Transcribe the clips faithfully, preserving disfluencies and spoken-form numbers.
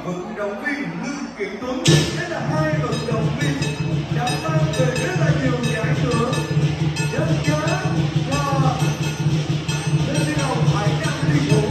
vận động viên Lương Kiệt Tuấn. Đây là hai vận động viên đã mang về rất là nhiều giải thưởng danh giá cho lên đi đầu Hải Nam Liên Vũ.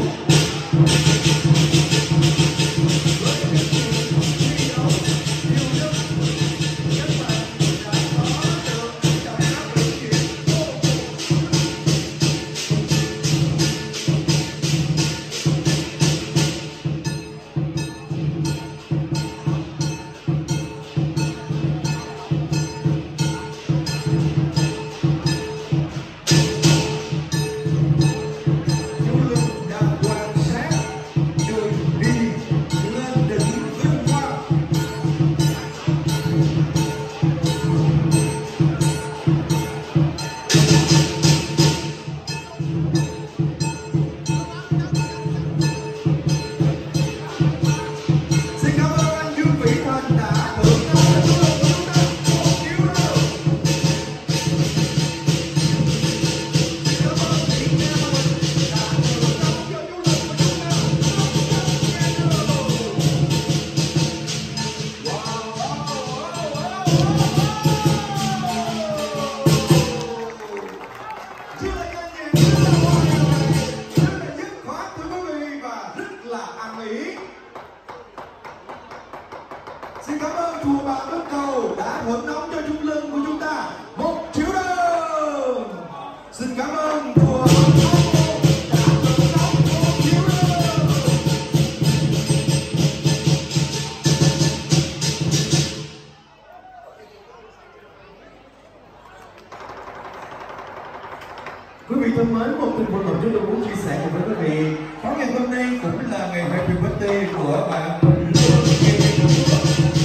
Xin cảm ơn chùa Bà Đất Cầu đã thưởng nóng cho Trung Lương của chúng ta một triệu đồng. Xin cảm ơn chùa Bà Đất Cầu đã thưởng nóng một triệu đồng. Quý vị thân mến, một tình huống chúng tôi muốn chia sẻ cùng với quý vị. Tối ngày hôm nay cũng là ngày happy birthday của bạn Lương Kiệt Tuấn.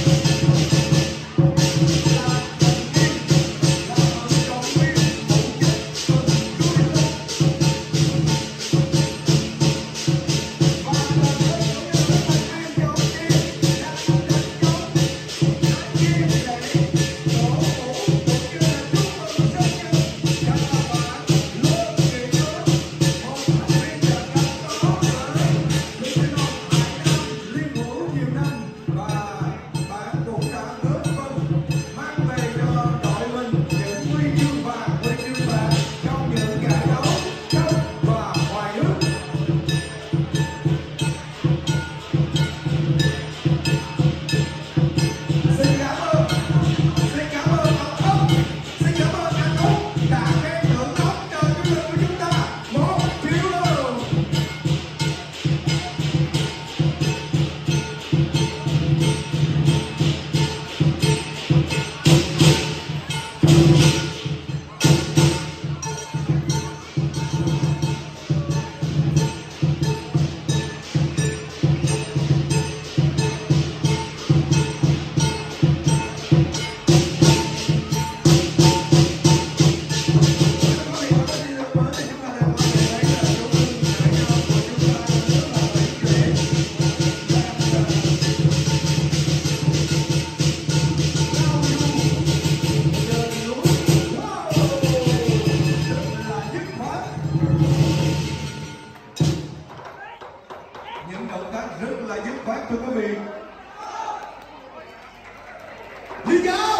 Những động tác rất là dứt khoát thưa quý vị. Đi ra!